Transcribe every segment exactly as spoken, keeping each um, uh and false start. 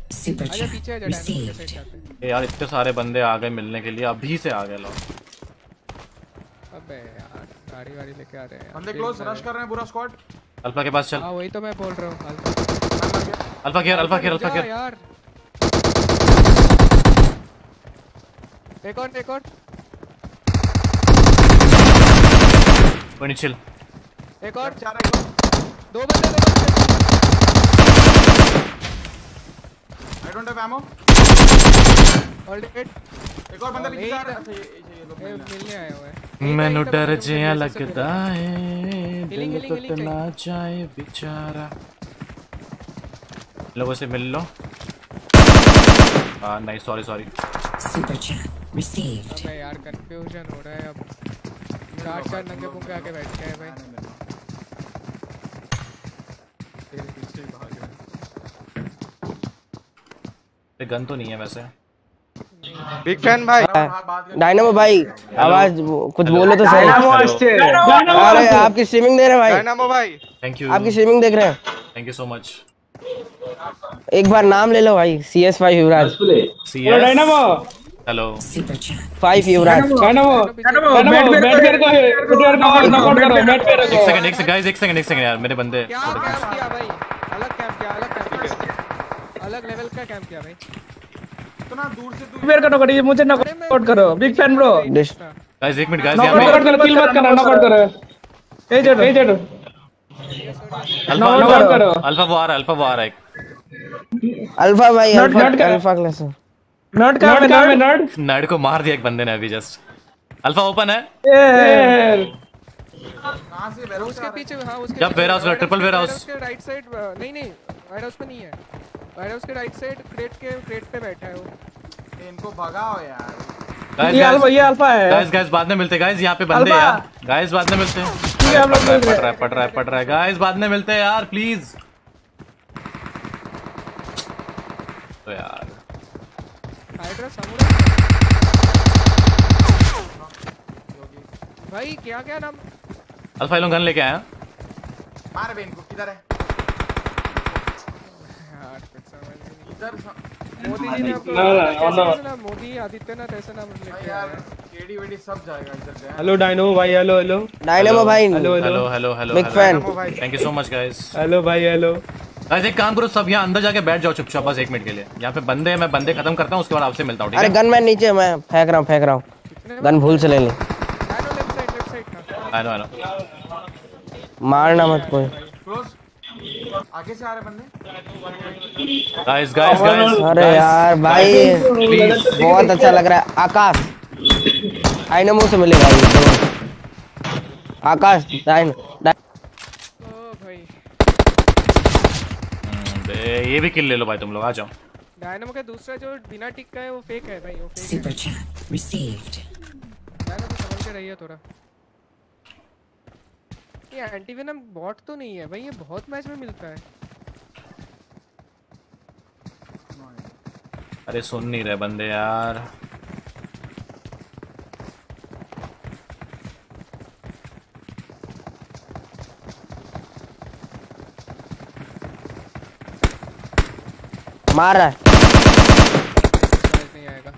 Super आजा chat पीछे आजा डायनामो के साइड जाते हैं। ए यार इतने सारे बंदे आ गए मिलने के लिए, अभी से आ गए लोग। अबे यार गाड़ी वाड़ी लेके आ रहे हैं बंदे क्लोज रश कर रहे हैं पूरा स्क्वाड। अल्फा के पास चल। हाँ वही तो मैं बोल रहा हूँ। Alpha care alpha care alpha care यार एक और एक और कोई चिल। एक और चार एक और दो बंदे दो बंदे। I don't have ammo. All dead. एक और बंदा पीछे आ रहा है। अच्छा ये ये लोग मिलने आए हुए हैं। मैनू डर जिया लगदा है हिलिंग, दिल हिलिंग, तो ना जाए बेचारा। लोगों से मिल लो। हां नहीं sorry sorry. Super chat received. अबे यार कंफ्यूजन हो रहा है अब। चार चार नंगे पुंगे आके बैठ गए भाई। तेरे पीछे ही भाग रहे पे गन तो नहीं है वैसे। बिग फैन भाई। डायनामो भाई आवाज कुछ बोलो तो सही। अरे आपकी स्ट्रीमिंग देख रहे हैं भाई। डायनामो भाई थैंक यू। आपकी स्ट्रीमिंग देख रहे हैं। Thank you so much. एक बार नाम ले लो भाई। C S five Yuvraj. CS Dynamo. Hello Super chat. Five Yuvraj. Dynamo Dynamo मैट पेयर को फुटवेयर नॉकआउट नॉकआउट करो मैट पेयर को। एक सेकंड एक सेकंड गाइस एक सेकंड एक सेकंड यार मेरे बंदे क्या कैंप किया भाई? अलग कैंप किया अलग कैंप किया अलग लेवल का कैंप किया भाई। इतना दूर से तू फुटवेयर करो करिए मुझे नॉकआउट करो बिग फैन ब्रो। गाइस एक मिनट गाइस यहां नॉकआउट करो किल मत करना नॉकआउट करो। A Z A Z alpha करो अल्फा वो आ रहा है अल्फा वो आ रहा है। अल्फा भाई अल्फा अल्फा क्लास। नॉट कहां है नाम है नॉट। नॉट को मार दिया एक बंदे ने अभी जस्ट। अल्फा ओपन है। कहां से वेयर उसके पीछे हां उसके जब वेयर हाउस का ट्रिपल वेयर हाउस उसके राइट साइड नहीं नहीं वेयर हाउस पे नहीं है। वेयर हाउस के राइट साइड क्रेट के क्रेट पे बैठा है वो। इनको भगाओ यार। गाइस ये अल्फा ये अल्फा है। गाइस गाइस बाद में मिलते हैं गाइस यहां पे बंदे हैं यार। गाइस बाद में मिलते हैं। ये हम लोग मिल पड़ रहा है पड़ रहा है पड़ रहा है गाइस बाद में मिलते हैं यार प्लीज। तो यार हाइड्रा सामुराई भाई क्या क्या नाम। अल्फा लोग गन लेके आया। मार बे इनको किधर है यार कुछ समझ नहीं। इधर मोदी जी ने ना मोदी आदित्यनाथ ऐसा नाम लेके यार केडी वेडी सब जाएगा इधर से। हेलो डायनामो भाई हेलो हेलो। डायनामो भाई hello hello hello hello big fan. Thank you so much guys. Hello भाई हेलो। गाइस एक काम करो सब यहाँ अंदर जाके बैठ जाओ चुपचाप बस एक मिनट के लिए। यहाँ पे बंदे हैं मैं बंदे खत्म करता हूँ उसके बाद आपसे मिलता हूँ ठीक है। अरे गन मैन नीचे मैं फेंक रहा हूँ फेंक रहा हूँ। गन भूल से ले ली। I know I know. मारना मत कोई। क्लोज आगे से आ रहे बंदे। गाइस गाइस गाइस अरे यार भाई बहुत अच्छा लग रहा है। आकाश डायनामो से मिलेगा ये। आकाश डायन ओ भाई ये भी किल ले लो भाई तुम लोग आ जाओ। डायनामो का दूसरा जो बिना टिक का है वो फेक है भाई वो फेक है। Super chat received. डायनामो समझ के रहिए थोड़ा। ये एंटीवेनम बॉट तो नहीं है भाई ये बहुत मैच में मिलता है। अरे सुन नहीं रहे बंदे यार। मार रहा है। नहीं आएगा।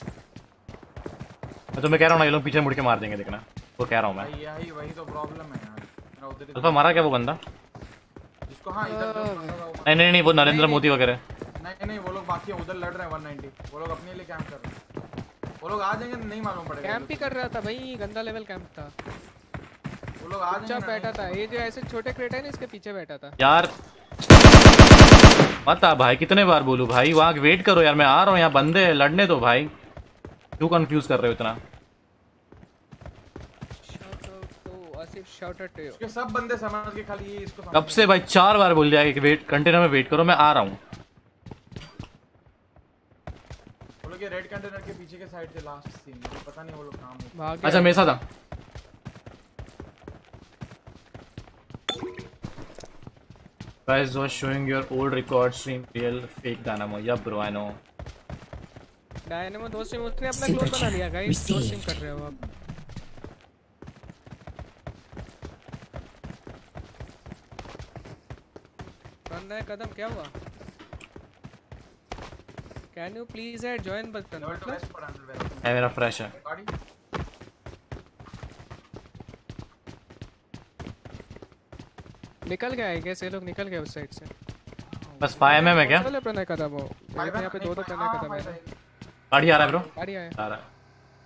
मैं तुम्हें कह रहा हूँ ना ये लोग पीछे मुड़ के मार देंगे देखना। वो कह रहा हूँ मैं। यही वही तो प्रॉब्लम है यार। मेरा उधर अल्फा मारा क्या वो बंदा? जिसको हां इधर जो बंदा था वो नहीं नहीं नहीं वो नरेंद्र मोदी वगैरह। नहीं नहीं वो लोग बाकी हैं उधर लड़ रहे हैं वन नाइंटी। वो लोग अपने लिए कैंप कर रहे हैं। वो लोग आ जाएंगे नहीं मालूम पड़ेगा। कैंप ही कर रहा था भाई गंदा लेवल कैंप था। वो लोग आ जाएंगे। चुपचाप बैठा था ये जो ऐसे छोटे क्रेट है ना इसके पीछे बैठा था यार। मत आ भाई कितने बार बोलूं भाई वहां वेट करो यार मैं आ रहा हूँ यहाँ बंदे लड़ने दो भाई। क्यों कंफ्यूज कर रहे हो इतना? इसके सब बंदे समझ के खाली ये इसको कब से भाई चार बार बोल दिया कि वेट कंटेनर में वेट करो मैं आ रहा हूँ। वो लोग ये रेड कंटेनर के पीछे के साइड से लास्ट सीन पता नहीं वो लोग कहां हैं। अच्छा मेरे साथ आ। Guys was showing your old record stream real fake Dynamo. Yeah bro I know. Dynamo दो स्ट्रीम उसने अपना क्लोन बना लिया गाइस दो स्ट्रीम कर रहे हो आप। कौन है कदम क्या हुआ? Can you please add join button level two vest पर अंडर वेयर है मेरा फ्रेश है। गाड़ी निकल गया है कैसे लोग निकल गए उस साइड से। बस फाइव एम है क्या? चलो अपना कदम वो मेरे यहाँ पे दो दो करने कदम है। गाड़ी आ रहा है ब्रो, गाड़ी आया। आ रहा है।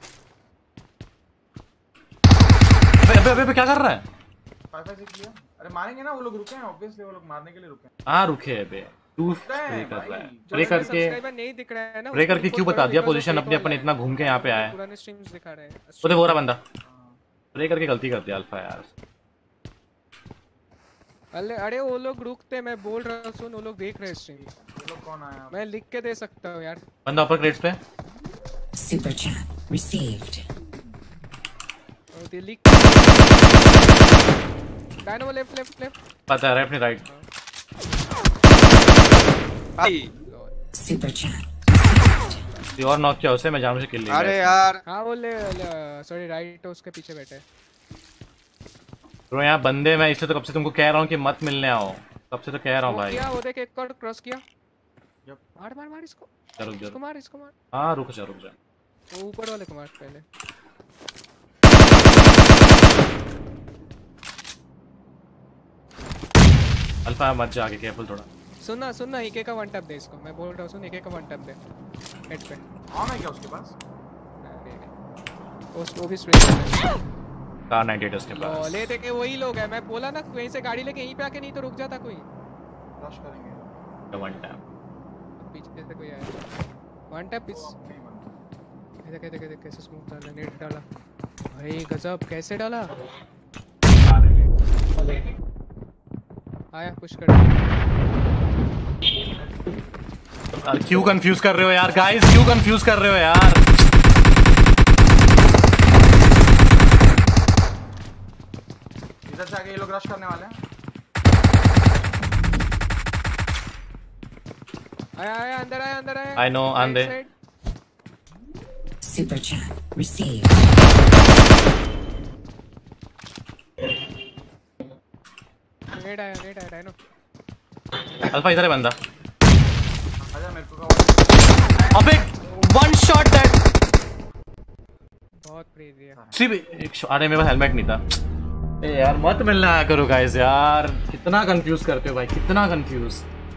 अबे अबे अबे क्या कर रहा है? फाइव फाइव सिक्स लिया। अरे मारेंगे ना वो लोग, रुके हैं ऑब्वियसली वो लोग मारने के लिए रुके हैं। हाँ रुके है बे, तू स्प्रे कर रहा है। स्प्रे करके सब्सक्राइबर नहीं दिख रहा है ना, स्प्रे करके क्यों बता दिया पोजीशन अपनी, अपन इतना घूम के यहाँ पे आए। पुराने स्ट्रीम्स दिखा रहे हैं। वो देखो रहा बंदा स्प्रे करके गलती कर दिया अल्फा यार। अरे अरे वो लोग रुकते, मैं बोल रहा हूँ सुन, वो लोग देख रहे हैं स्ट्रीम। वो लोग कौन आया? मैं लिख के दे सकता हूँ यार। बंदा ऊपर क्रेट्स पे। Super chat received. और ये लिख डायनो लेफ्ट लेफ्ट लेफ्ट पता है अपनी राइट। Super chat. और नॉक किया उसे, मैं जानबूझ से किल ले अरे गया। यार हाँ वो ले सॉरी राइट उसके पीछे बैठे। ब्रो यहाँ बंदे, मैं इसलिए तो कब से तुमको कह रहा हूँ कि मत मिलने आओ, कब से तो कह रहा हूँ भाई। क्या वो देख एक और क्रॉस किया। मार मार मार इसको, रुक जा इसको मार इसको मार। हाँ रुक जा रुक जा। वो ऊपर वाले को मार पहले। अल्फा मत जा, आगे केयरफुल थोड़ा। सुनना सुनना इके का वन टैप दे इसको, मैं बोल रहा हूँ सुन, इके का वन टैप दे हेड पे। ऑन है क्या उसके पास? उस वो भी स्प्रे कर रहा है। कार नाइंटी एट उसके पास। ले देखे वही लोग हैं, मैं बोला ना कहीं से गाड़ी लेके यहीं पे आके, नहीं तो रुक जाता कोई। रश करेंगे वन टैप पीछे से कोई आया वन टैप इस देख देख देख कैसे स्मूथ डाला, नेट डाला भाई गजब, कैसे डाला। आया पुश कर। यार क्यों कंफ्यूज कर रहे हो यार गाइस, क्यों कंफ्यूज कर रहे हो यार। इधर से आगे ये लोग रश करने वाले हैं। आया आया अंदर आया अंदर आया। I know, आंदे। Super chat received. नेट आया नेट आया डायनो। अल्फा इधर है बंदा। आजा मेरे को का अबे वन शॉट दैट। बहुत प्री दिया। सिर्फ एक शॉट। अरे मेरे पास हेलमेट नहीं था। ए यार मत मिलना आया करो गाइस यार, कितना कंफ्यूज करते हो भाई, कितना कंफ्यूज।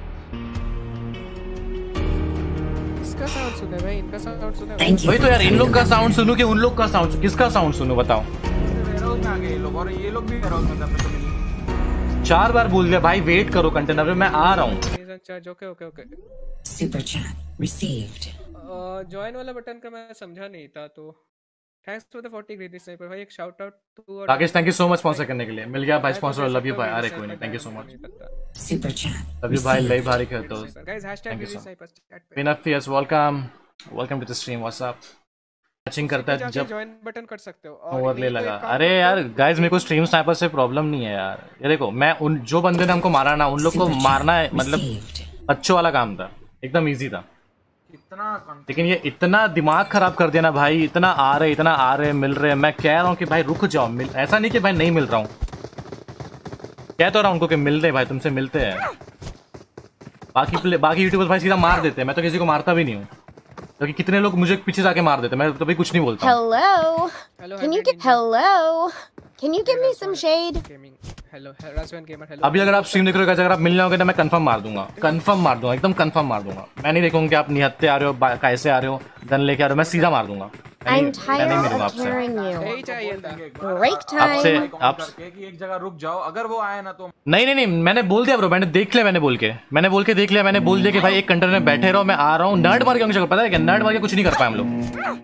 इसका साउंड सुने भाई, इनका साउंड सुने Thank you. वही तो यार, इन लोग का साउंड सुनूं कि उन लोग का साउंड, किसका साउंड सुनूं बताओ। वेयरहाउस में आ गए ये लोग, और ये लोग भी वेयरहाउस में थे अपने को मिले। चार बार बोल दिया भाई वेट करो कंटेनर में, मैं आ रहा हूँ। Charge. Okay okay okay. Super chat received. Join वाला बटन का मैं समझा नहीं था, तो thanks for the forty grade sniper भाई। एक शाउट आउट टू और Rakesh thank you so much sponsor करने के लिए, मिल गया भाई स्पॉन्सर, लव यू भाई। अरे कोई नहीं, thank you so much, Super chat. Love you भाई, लई भारी खेलते हो। Guys hashtag Thank you, sir. Sniper chat पे विनफ yes welcome, welcome to the stream. What's up. Watching करता है जब जॉइन बटन कर सकते हो। ओवरले लगा। अरे यार गाइस मेरे को स्ट्रीम स्नाइपर से प्रॉब्लम नहीं है यार। ये देखो मैं उन जो बंदे ने हमको मारा ना, उन लोग को मारना है मतलब Received. बच्चों वाला काम था, एकदम इजी था। कितना कॉन्फिडेंस। लेकिन ये इतना दिमाग खराब कर दिया ना भाई, इतना आ रहे इतना आ रहे मिल रहे। मैं कह रहा हूँ कि भाई रुक जाओ, मिल ऐसा नहीं कि भाई नहीं मिल रहा हूँ, कह तो रहा हूँ उनको कि मिल रहे भाई, तुमसे मिलते हैं। बाकी प्ले बाकी यूट्यूबर्स भाई सीधा मार देते हैं, मैं तो किसी को मारता भी नहीं हूँ, क्योंकि कितने लोग मुझे पीछे जाके मार देते, मैं तो भी कुछ नहीं बोलता हूँ। Hello. Hello, Can you Hybrid get hello? Can you give me some shade? Gaming. Hello राजवन गेमर हेलो। अभी अगर आप स्ट्रीम देख रहे हो, अगर आप मिल जाओगे ना, मैं कंफर्म मार दूंगा, कंफर्म मार दूंगा, एकदम कंफर्म मार दूंगा। मैं नहीं देखूंगा कि आप निहत्ते आ रहे हो, बा- कैसे आ रहे हो, गन लेके आ रहे हो, मैं सीधा मार दूंगा। मैं I'm नहीं- मैं नहीं tired मिलूंगा of आपसे। hearing you. यही चाहिए था। Break आपसे time. आप करके कि एक जगह रुक जाओ, अगर वो आए ना तो नहीं नहीं नहीं मैंने बोल दिया ब्रो, मैंने देख लिया, मैंने बोल के मैंने बोल के देख लिया, मैंने बोल दिया कि भाई एक कंटेनर में बैठे रहो, मैं आ रहा हूँ। नर्ड मार के अंश पता है क्या, नर्ड मार के कुछ नहीं कर पाए हम लोग।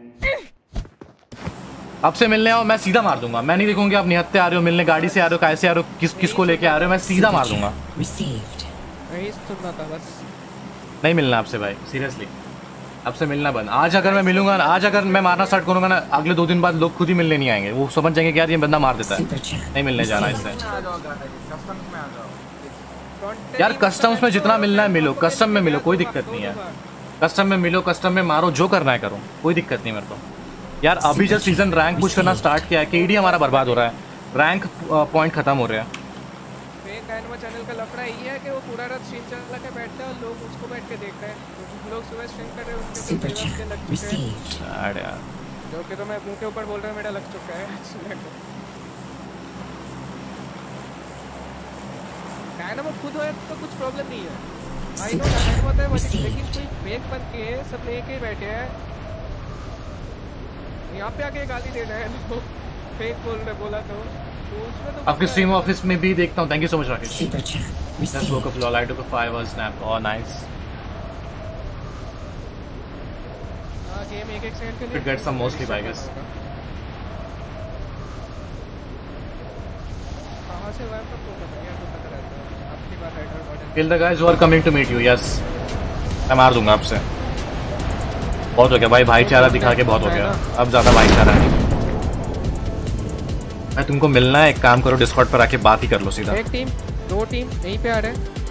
आपसे मिलने आओ, मैं सीधा मार दूंगा। मैं नहीं देखूंगा आप निहत्ते आ रहे हो, मिलने गाड़ी से आ रहे हो, कैसे आ रहे हो, किस किसको लेके आ रहे हो, मैं सीधा मार दूंगा। Received. यही सुनना था बस। नहीं मिलना आपसे भाई, सीरियसली आपसे मिलना बंद। आज अगर मैं मिलूंगा, आज अगर मैं मारना स्टार्ट करूंगा ना, अगले दो दिन बाद लोग खुद ही मिलने नहीं आएंगे, वो समझ जाएंगे कि यार ये बंदा मार देता है, Super chat. नहीं मिलने जाना इससे। आ जाओ कस्टम्स में आ जाओ। यार कस्टम्स में जितना मिलना है मिलो, कस्टम में मिलो, कोई दिक्कत नहीं है। कस्टम में मिलो, कस्टम में मारो, जो करना है करो, कोई दिक्कत नहीं मेरे को। यार अभी जब सीजन रैंक पुश करना स्टार्ट किया है, केडी हमारा बर्बाद हो रहा है, रैंक पॉइंट खत्म हो रहा है। फेक एनिमल शर्मा चैनल का लफड़ा यही है कि वो पूरा रात स्ट्रीम चला के बैठते हैं और लोग उसको बैठ के देख रहे हैं। कुछ लोग सुबह स्ट्रीम कर रहे हैं उनके Super तो chat लग चुके हैं received. Sad यार। जो कि तो मैं मुंह के ऊपर बोल रहा हूँ मेरा लग चुका है। डायनामो खुद होए तो कुछ प्रॉब्लम नहीं है। आई नो डायनामो होता है वजह लेकिन कोई फेक बन के सब लेके बैठे हैं यहाँ पे आके गाली दे रहे हैं लोग फेक बोल रहे बोला तो तो उसमें तो आपके स्ट्रीम ऑफिस में भी देखता हूँ। Thank you so much Rakesh. Super chat Just received. woke up lol. I took a five hour snap. Oh nice. Game एक एक सेकंड के लिए Could get some more sleep I guess. कहाँ से वाइप तक होगा यार तो पता रहता है आपकी बात rider model Kill the guys who are coming to meet you. Yes. मैं मार दूंगा आपसे। बहुत हो गया भाई, भाईचारा दिखा के बहुत हो गया। अब ज्यादा भाईचारा नहीं। मैं तुमको मिलना है, एक काम करो डिस्कॉर्ड पर आके बात ही कर लो सीधा। एक टीम दो टीम यहीं पे आ रहे हैं